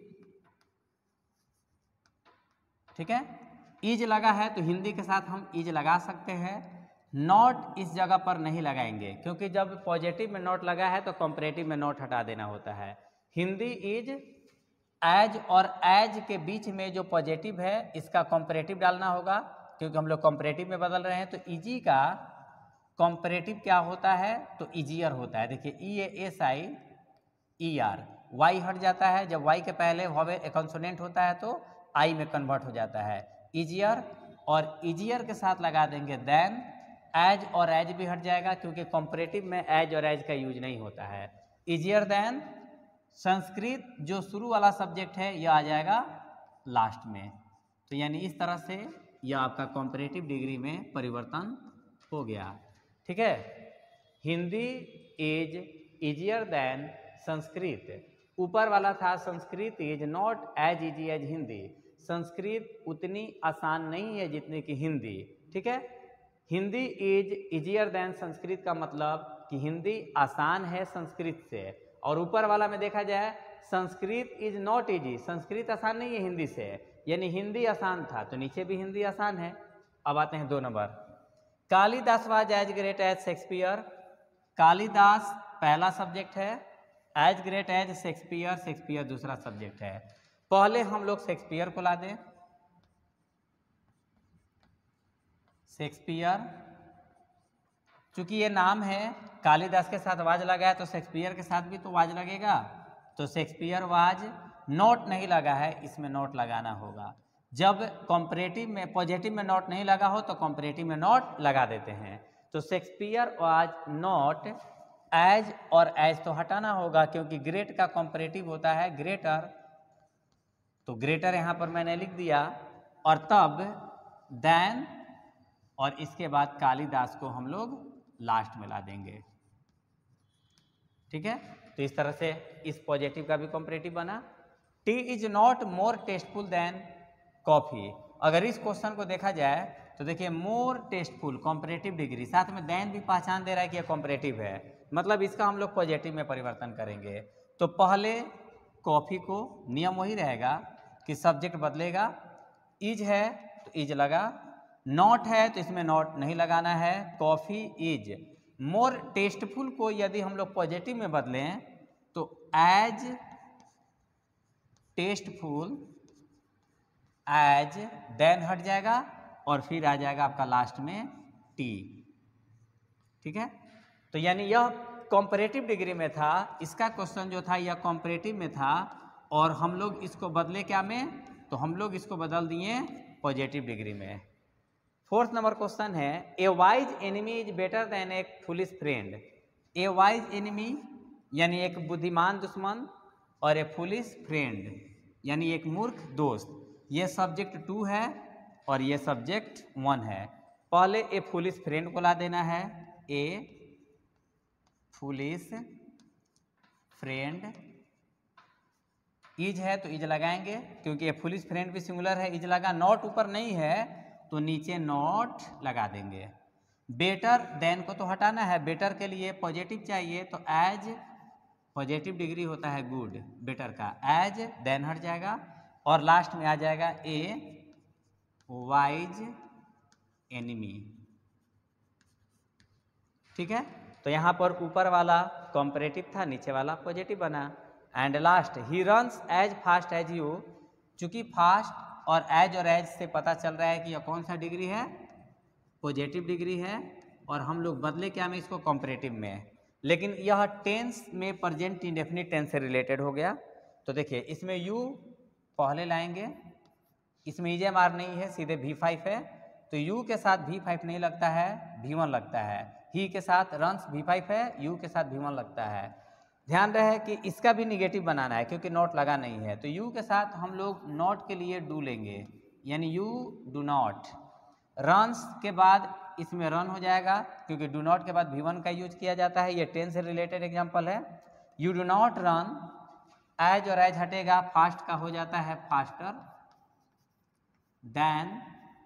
ठीक है। इज लगा है तो हिंदी के साथ हम इज लगा सकते हैं, नॉट इस जगह पर नहीं लगाएंगे क्योंकि जब पॉजिटिव में नॉट लगा है तो कंपैरेटिव में नॉट हटा देना होता है। हिंदी इज, एज और एज के बीच में जो पॉजिटिव है इसका कंपैरेटिव डालना होगा क्योंकि हम लोग कंपैरेटिव में बदल रहे हैं। तो इजी का कंपैरेटिव क्या होता है, तो इजियर होता है। देखिए EASI ER, वाई हट जाता है, जब वाई के पहले वॉवेल कॉन्सोनेंट होता है तो आई में कन्वर्ट हो जाता है, इजियर। और इजियर के साथ लगा देंगे देन, एज और एज भी हट जाएगा क्योंकि कंपैरेटिव में एज और एज का यूज नहीं होता है, इजियर देन। संस्कृत जो शुरू वाला सब्जेक्ट है यह आ जाएगा लास्ट में। तो यानी इस तरह से यह आपका कंपैरेटिव डिग्री में परिवर्तन हो गया, ठीक है। Hindi is easier than Sanskrit, ऊपर वाला था Sanskrit is not as easy as Hindi, Sanskrit उतनी आसान नहीं है जितनी कि हिंदी, ठीक है। Hindi is easier than Sanskrit का मतलब कि हिंदी आसान है संस्कृत से, और ऊपर वाला में देखा जाए Sanskrit is not easy, Sanskrit आसान नहीं है हिंदी से, यानी हिंदी आसान था तो नीचे भी हिंदी आसान है। अब आते हैं 2 नंबर, Kalidas was as great as Shakespeare. Kalidas पहला सब्जेक्ट है, as great as Shakespeare, Shakespeare दूसरा सब्जेक्ट है। पहले हम लोग शेक्सपियर को ला दें, शेक्सपियर, चूंकि ये नाम है कालिदास के साथ वाज लगा है तो शेक्सपियर के साथ भी तो वाज लगेगा, तो शेक्सपियर वाज, नोट नहीं लगा है इसमें नोट लगाना होगा। जब कंपैरेटिव में पॉजिटिव में नोट नहीं लगा हो तो कंपैरेटिव में नोट लगा देते हैं। तो शेक्सपियर वाज नॉट एज, और एज तो हटाना होगा क्योंकि ग्रेट का कंपैरेटिव होता है ग्रेटर, तो ग्रेटर यहां पर मैंने लिख दिया, और तब देन, और इसके बाद कालिदास को हम लोग लास्ट में ला देंगे, ठीक है। तो इस तरह से इस पॉजिटिव का भी कंपैरेटिव बना। Tea is not more tasteful than coffee. अगर इस क्वेश्चन को देखा जाए तो देखिए मोर टेस्टफुल कंपैरेटिव डिग्री, साथ में देन भी पहचान दे रहा है कि यह कंपैरेटिव है, मतलब इसका हम लोग पॉजिटिव में परिवर्तन करेंगे। तो पहले कॉफी को नियम वही रहेगा कि सब्जेक्ट बदलेगा, इज है तो इज लगा, नॉट है तो इसमें नॉट नहीं लगाना है, कॉफी इज। मोर टेस्टफुल को यदि हम लोग पॉजिटिव में बदलें तो एज टेस्टफुल, एज देन हट जाएगा और फिर आ जाएगा आपका लास्ट में टी, ठीक है। तो यानी यह कंपैरेटिव डिग्री में था, इसका क्वेश्चन जो था यह कंपैरेटिव में था, और हम लोग इसको बदले क्या में, तो हम लोग इसको बदल दिए पॉजिटिव डिग्री में। 4th नंबर क्वेश्चन है a wise enemy is better than a foolish friend. A wise enemy यानी एक बुद्धिमान दुश्मन, और ए फुलिश फ्रेंड यानी एक मूर्ख दोस्त। ये सब्जेक्ट 2 है और ये सब्जेक्ट 1 है। पहले ए फुलिश फ्रेंड को ला देना है, ए फुलिश फ्रेंड, इज है तो इज लगाएंगे क्योंकि ए फुलिश फ्रेंड भी सिंगुलर है, इज लगा, नॉट ऊपर नहीं है तो नीचे नॉट लगा देंगे। बेटर देन को तो हटाना है, बेटर के लिए पॉजिटिव चाहिए तो एज, पॉजिटिव डिग्री होता है गुड, बेटर का, एज देन हट जाएगा और लास्ट में आ जाएगा ए वाइज एनिमी, ठीक है। तो यहाँ पर ऊपर वाला कंपैरेटिव था, नीचे वाला पॉजिटिव बना। And last he runs as fast as you, चूंकि फास्ट और एज से पता चल रहा है कि यह कौन सा डिग्री है, पॉजिटिव डिग्री है, और हम लोग बदले क्या में इसको कंपैरेटिव में, लेकिन यह टेंस में प्रेजेंट इंडेफिनिट टेंस से रिलेटेड हो गया। तो देखिए इसमें यू पहले लाएंगे, इसमें EJMR नहीं है, सीधे V5 है, तो यू के साथ V5 नहीं लगता है, V1 लगता है। ही के साथ रंस V5 है, यू के साथ V1 लगता है। ध्यान रहे कि इसका भी निगेटिव बनाना है क्योंकि नॉट लगा नहीं है, तो यू के साथ हम लोग नॉट के लिए डू लेंगे, यानी यू डू नॉट। रन्स के बाद इसमें रन हो जाएगा क्योंकि डू नॉट के बाद V1 का यूज किया जाता है, ये टेंस से रिलेटेड एग्जाम्पल है। You do not run, as और एज हटेगा, फास्ट का हो जाता है फास्टर देन,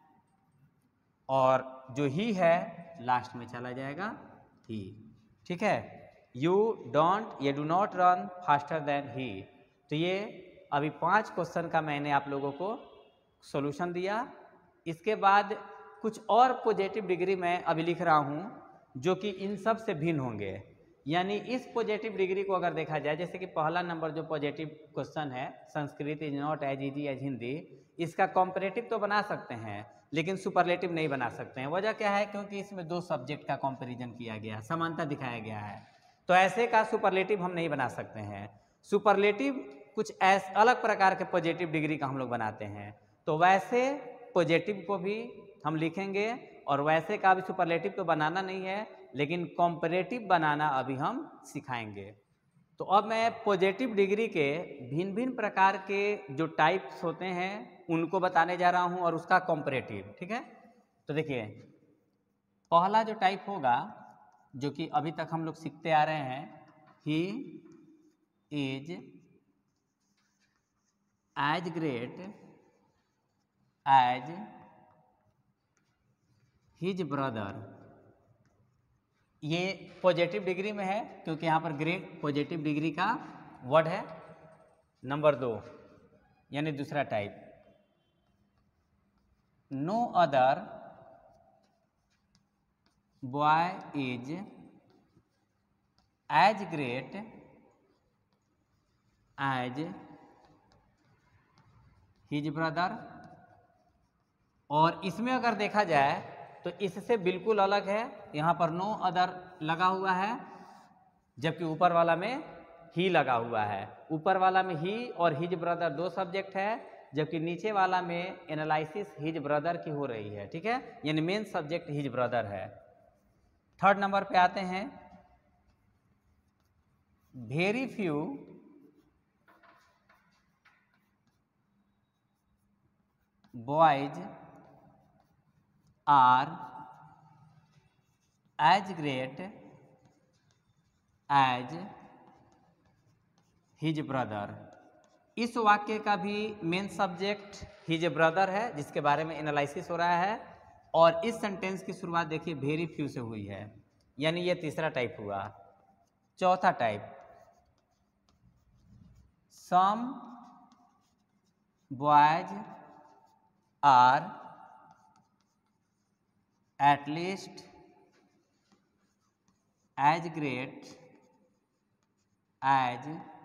और जो ही है लास्ट में चला जाएगा ही। ठीक है, यू डोंट, ये do not run faster than he. तो ये अभी 5 क्वेश्चन का मैंने आप लोगों को सॉल्यूशन दिया। इसके बाद कुछ और पॉजिटिव डिग्री मैं अभी लिख रहा हूँ जो कि इन सब से भिन्न होंगे। यानी इस पॉजिटिव डिग्री को अगर देखा जाए, जैसे कि पहला नंबर जो पॉजिटिव क्वेश्चन है, Sanskrit is not as easy as Hindi, इसका कॉम्परेटिव तो बना सकते हैं लेकिन सुपरलेटिव नहीं बना सकते हैं। वजह क्या है? क्योंकि इसमें 2 सब्जेक्ट का कंपैरिजन किया गया, समानता दिखाया गया है, तो ऐसे का सुपरलेटिव हम नहीं बना सकते हैं। सुपरलेटिव कुछ ऐसे अलग प्रकार के पॉजिटिव डिग्री का हम लोग बनाते हैं, तो वैसे पॉजिटिव को भी हम लिखेंगे और वैसे का भी सुपरलेटिव तो बनाना नहीं है, लेकिन कॉम्परेटिव बनाना अभी हम सिखाएंगे। तो अब मैं पॉजिटिव डिग्री के भिन्न भिन्न प्रकार के जो टाइप्स होते हैं उनको बताने जा रहा हूं और उसका कॉम्परेटिव। ठीक है, तो देखिए पहला जो टाइप होगा जो कि अभी तक हम लोग सीखते आ रहे हैं, he is as great as his brother. ये पॉजिटिव डिग्री में है क्योंकि यहाँ पर ग्रेट पॉजिटिव डिग्री का वर्ड है। नंबर 2 यानी दूसरा type, no other boy is as great as his brother. और इसमें अगर देखा जाए तो इससे बिल्कुल अलग है, यहाँ पर नो अदर लगा हुआ है जबकि ऊपर वाला में ही लगा हुआ है। ऊपर वाला में ही और हिज ब्रदर 2 सब्जेक्ट है, जबकि नीचे वाला में एनालिसिस हिज ब्रदर की हो रही है। ठीक है, यानी मेन सब्जेक्ट हिज ब्रदर है। थर्ड नंबर पे आते हैं, very few boys are as great as his brother. इस वाक्य का भी मेन सब्जेक्ट हिज ब्रदर है जिसके बारे में एनालिसिस हो रहा है, और इस सेंटेंस की शुरुआत देखिए वेरी फ्यू से हुई है, यानी ये तीसरा टाइप हुआ। चौथा type, some boys are at least as great as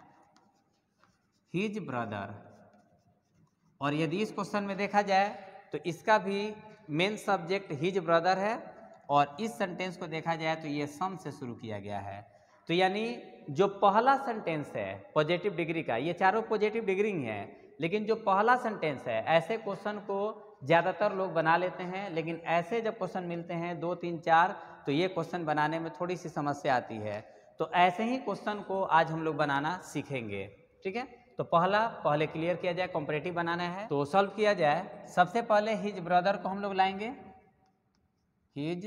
his brother. और यदि इस क्वेश्चन में देखा जाए तो इसका भी मेन सब्जेक्ट हिज ब्रदर है, और इस सेंटेंस को देखा जाए तो ये सम से शुरू किया गया है। तो यानी जो पहला सेंटेंस है पॉजिटिव डिग्री का, ये चारों पॉजिटिव डिग्री ही है, लेकिन जो पहला सेंटेंस है, ऐसे क्वेश्चन को ज़्यादातर लोग बना लेते हैं, लेकिन ऐसे जब क्वेश्चन मिलते हैं 2, 3, 4 तो ये क्वेश्चन बनाने में थोड़ी सी समस्या आती है। तो ऐसे ही क्वेश्चन को आज हम लोग बनाना सीखेंगे। ठीक है, तो पहले क्लियर किया जाए, कॉम्परेटिव बनाना है तो सॉल्व किया जाए। सबसे पहले हिज ब्रदर को हम लोग लाएंगे, हिज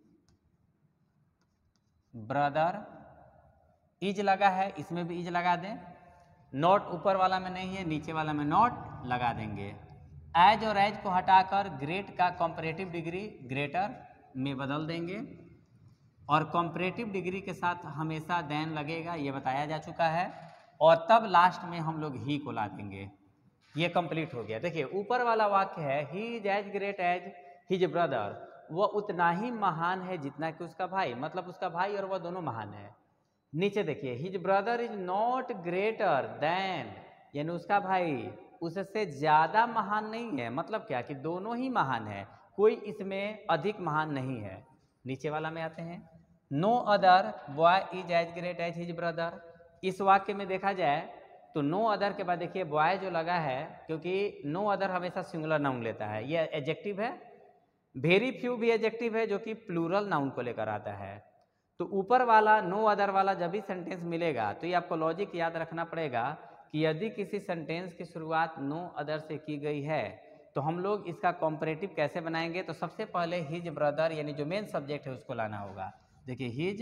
ब्रदर, इज लगा है इसमें भी इज लगा दें, नॉट ऊपर वाला में नहीं है, नीचे वाला में नॉट लगा देंगे। एज और एज को हटाकर ग्रेट का कॉम्परेटिव डिग्री ग्रेटर में बदल देंगे, और कॉम्परेटिव डिग्री के साथ हमेशा देन लगेगा, ये बताया जा चुका है, और तब लास्ट में हम लोग ही को ला देंगे। ये कंप्लीट हो गया। देखिए ऊपर वाला वाक्य है he is as great as his brother, वह उतना ही महान है जितना कि उसका भाई, मतलब उसका भाई और वह दोनों महान है। नीचे देखिए his brother is not greater than, यानी उसका भाई उससे ज़्यादा महान नहीं है। मतलब क्या कि दोनों ही महान है, कोई इसमें अधिक महान नहीं है। नीचे वाला में आते हैं, no other boy is as great as his brother. इस वाक्य में देखा जाए तो नो अदर के बाद देखिए बॉय जो लगा है, क्योंकि नो अदर हमेशा सिंगुलर नाउन लेता है, ये एडजेक्टिव है। वेरी फ्यू भी एडजेक्टिव है जो कि प्लूरल नाउन को लेकर आता है। तो ऊपर वाला नो अदर वाला जब भी सेंटेंस मिलेगा तो ये आपको लॉजिक याद रखना पड़ेगा कि यदि किसी सेंटेंस की शुरुआत नो अदर से की गई है तो हम लोग इसका कॉम्परेटिव कैसे बनाएंगे। तो सबसे पहले हिज ब्रदर यानी जो मेन सब्जेक्ट है उसको लाना होगा। देखिए हिज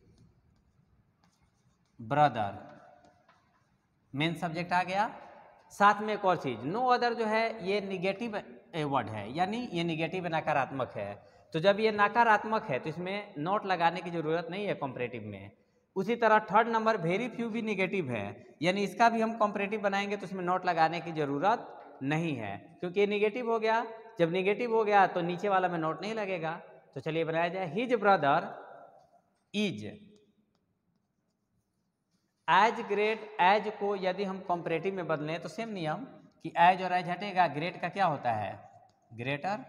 ब्रदर मेन सब्जेक्ट आ गया। साथ में एक और चीज, नो अदर जो है ये निगेटिव वर्ड है, यानी ये निगेटिव नकारात्मक है। तो जब ये नकारात्मक है तो इसमें नॉट लगाने की जरूरत नहीं है कॉम्परेटिव में। उसी तरह थर्ड नंबर वेरी फ्यू भी निगेटिव है, यानी इसका भी हम कॉम्परेटिव बनाएंगे तो इसमें नॉट लगाने की जरूरत नहीं है, क्योंकि ये निगेटिव हो गया। जब निगेटिव हो गया तो नीचे वाला में नॉट नहीं लगेगा। तो चलिए बनाया जाए, his brother is as great. As को यदि हम कॉम्परेटिव में बदलें तो सेम नियम कि एज और एज हटेगा, ग्रेट का क्या होता है ग्रेटर,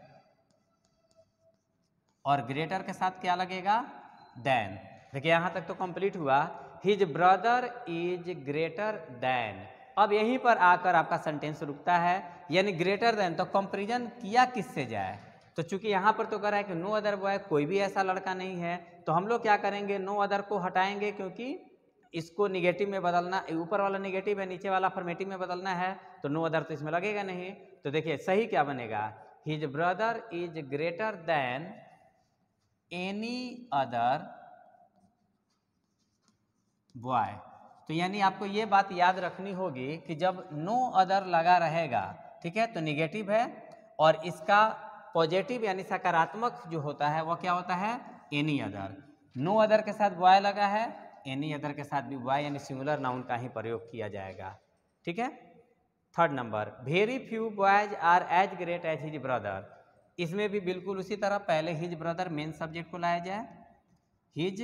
और ग्रेटर के साथ क्या लगेगा देन। देखिए यहां तक तो कंप्लीट हुआ, his brother is greater than. अब यहीं पर आकर आपका सेंटेंस रुकता है, यानी ग्रेटर देन। तो कंपैरिजन किया किससे जाए, तो चूंकि यहां पर तो कह रहा है कि नो अदर बॉय, कोई भी ऐसा लड़का नहीं है, तो हम लोग क्या करेंगे नो अदर को हटाएंगे, क्योंकि इसको निगेटिव में बदलना, ऊपर वाला निगेटिव है नीचे वाला अफर्मेटिव में बदलना है, तो नो अदर तो इसमें लगेगा नहीं। तो देखिए सही क्या बनेगा, his brother is greater than any other boy. तो यानी आपको ये बात याद रखनी होगी कि जब नो अदर लगा रहेगा, ठीक है, तो निगेटिव है, और इसका पॉजिटिव यानी सकारात्मक जो होता है वह क्या होता है एनी अदर। नो अदर के साथ बॉय लगा है, एनी अदर के साथ भी बॉय यानी सिंगुलर नाउन का ही प्रयोग किया जाएगा। ठीक है। Third number, very few boys are as great as his brother. इसमें भी बिल्कुल उसी तरह पहले हिज ब्रदर मेन सब्जेक्ट को लाया जाए, हिज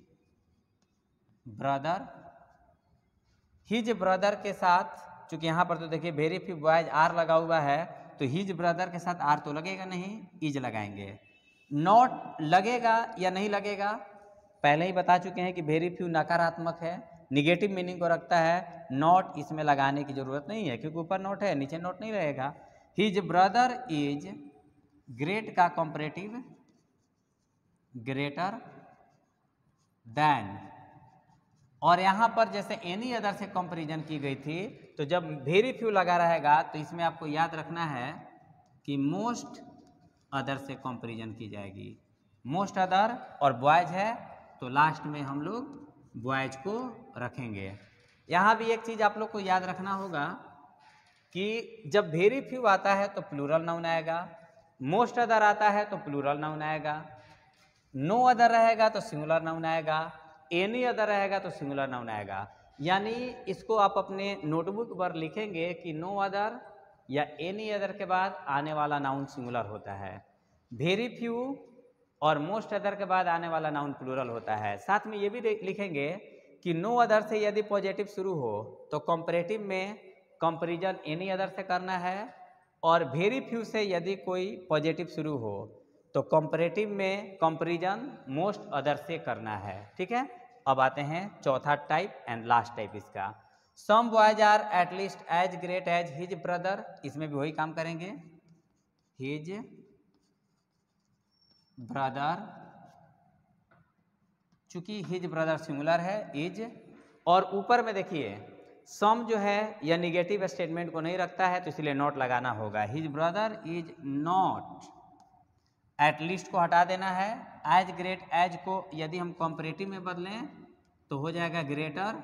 ब्रदर। हिज ब्रदर के साथ, चूंकि यहां पर तो देखिए वेरी फ्यू बॉयज आर लगा हुआ है, तो हिज ब्रदर के साथ आर तो लगेगा नहीं, इज लगाएंगे। नॉट लगेगा या नहीं लगेगा, पहले ही बता चुके हैं कि वेरी फ्यू नकारात्मक है, निगेटिव मीनिंग को रखता है। नॉट इसमें लगाने की जरूरत नहीं है, क्योंकि ऊपर नॉट है नीचे नॉट नहीं रहेगा। हिज ब्रदर इज ग्रेट का कंपैरेटिव ग्रेटर देन, और यहां पर जैसे एनी अदर से कंपैरिजन की गई थी, तो जब वेरी फ्यू लगा रहेगा तो इसमें आपको याद रखना है कि मोस्ट अदर से कंपैरिजन की जाएगी। मोस्ट अदर और बॉयज है तो लास्ट में हम लोग बॉयज को रखेंगे। यहाँ भी एक चीज आप लोग को याद रखना होगा कि जब वेरी फ्यू आता है तो प्लूरल नाउन आएगा, मोस्ट अदर आता है तो प्लूरल नाउन आएगा, नो अदर रहेगा तो सिंगुलर नाउन आएगा, एनी अदर रहेगा तो सिंगुलर नाउन आएगा। यानी इसको आप अपने नोटबुक पर लिखेंगे कि नो अदर या एनी अदर के बाद आने वाला नाउन सिंगुलर होता है, वेरी फ्यू और मोस्ट अदर के बाद आने वाला नाउन प्लूरल होता है। साथ में ये भी लिखेंगे कि नो अदर से यदि पॉजिटिव शुरू हो तो कंपैरेटिव में कंपैरिजन एनी अदर से करना है, और वेरी फ्यू से यदि कोई पॉजिटिव शुरू हो तो कंपैरेटिव में कंपैरिजन मोस्ट अदर से करना है। ठीक है। अब आते हैं चौथा टाइप एंड लास्ट टाइप इसका, some boys are at least as great as his brother. इसमें भी वही काम करेंगे, हिज ब्रदर, चूंकि हिज ब्रदर सिंगुलर है इज, और ऊपर में देखिए सम जो है यह निगेटिव स्टेटमेंट को नहीं रखता है तो इसलिए नॉट लगाना होगा। His brother is not, at least को हटा देना है, एज ग्रेट एज को यदि हम कंपैरेटिव में बदलें तो हो जाएगा ग्रेटर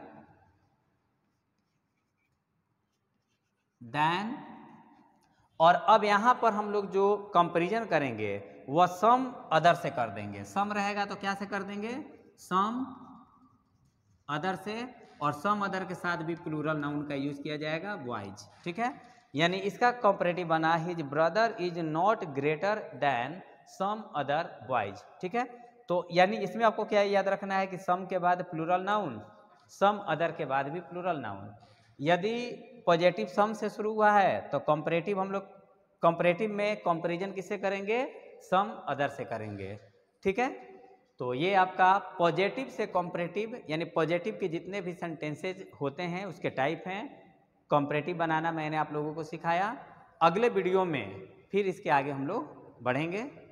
देन, और अब यहां पर हम लोग जो कंपैरिजन करेंगे वह सम अदर से कर देंगे। सम रहेगा तो क्या से कर देंगे, सम अदर से, और सम अदर के साथ भी प्लूरल नाउन का यूज किया जाएगा बॉयज। ठीक है। यानी इसका कंपैरेटिव बना his brother is not greater than some other boys. ठीक है। तो यानी इसमें आपको क्या याद रखना है कि सम के बाद प्लूरल नाउन, सम अदर के बाद भी प्लूरल नाउन। यदि पॉजिटिव सम से शुरू हुआ है तो कंपैरेटिव हम लोग कंपैरेटिव में कंपैरिजन किससे करेंगे, सम अदर से करेंगे, ठीक है। तो ये आपका पॉजिटिव से कंपैरेटिव यानी पॉजिटिव के जितने भी सेंटेंसेज होते हैं उसके टाइप हैं, कंपैरेटिव बनाना मैंने आप लोगों को सिखाया। अगले वीडियो में फिर इसके आगे हम लोग बढ़ेंगे।